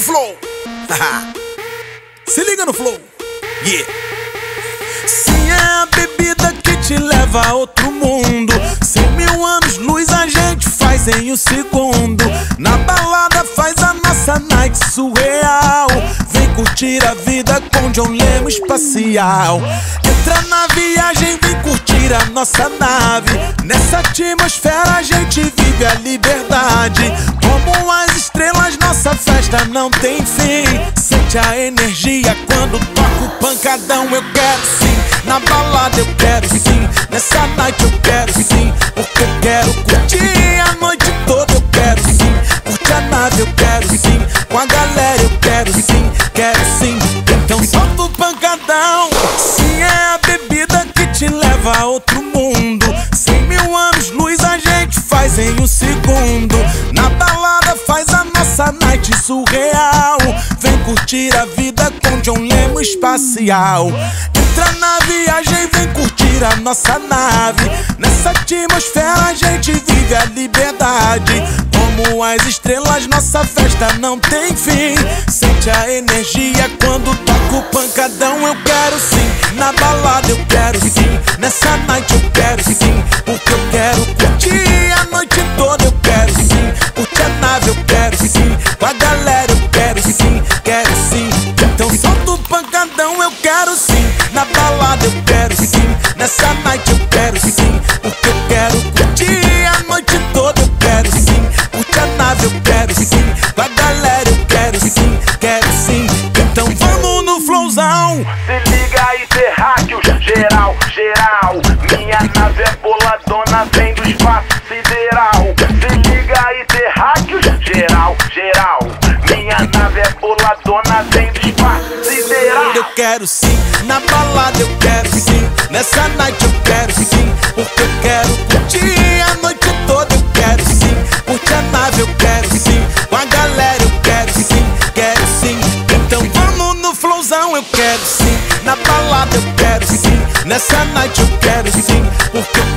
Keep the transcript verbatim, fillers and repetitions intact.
no flow. Se liga no flow. Yeah. Sim, é a bebida que te leva a outro mundo. Cem mil anos luz a gente faz em um segundo. Na balada faz a nossa night surreal. Vem curtir a vida com John Lemos espacial. Entra na viagem, vem curtir a nossa nave. Nessa atmosfera a gente vive a liberdade. Como as estrelas, nossa festa não tem fim. Sente a energia quando toca o pancadão. Eu quero sim, na balada eu quero sim, nessa night eu quero sim, porque eu quero curtir a noite toda. Eu quero sim, curtir a nave eu quero sim, com a galera eu quero sim, quero sim. Então solta o pancadão. Sim, é a bebida que te leva a outro mundo. Cem mil anos luz a gente faz em um segundo. Na balada faz a nossa night surreal. Vem curtir a vida com John Lemos espacial. Entra na viagem, vem curtir a nossa nave. Nessa atmosfera a gente vive a liberdade. Como as estrelas, nossa festa não tem fim. Sente a energia quando toca o pancadão. Eu quero sim, na balada eu quero sim, nessa night eu quero sim, porque eu quero curtir a noite toda. Eu quero sim, curtir a nave eu quero sim, com a galera eu quero sim, quero sim. Então solta o pancadão. Eu quero sim, na balada eu quero sim, nessa night eu quero sim, porque eu quero curtir a noite toda. Eu quero sim, curtir a nave eu quero sim, com a galera eu quero sim, quero sim. Então vamos no flowzão. Se liga aí, terráqueos, geral, geral. Minha nave é boladona, vem do espaço sideral. Se liga aí, terráqueos, geral, geral. Minha nave é boladona, vem do espaço sideral. Eu quero sim, na balada eu quero sim, nessa night eu quero sim, porque eu quero curtir a noite toda. Eu quero sim, curtir a nave eu quero sim, com a galera eu quero sim, quero sim. Então vamos no flowzão. Eu quero sim, na balada eu quero sim, nessa night eu quero sim, porque eu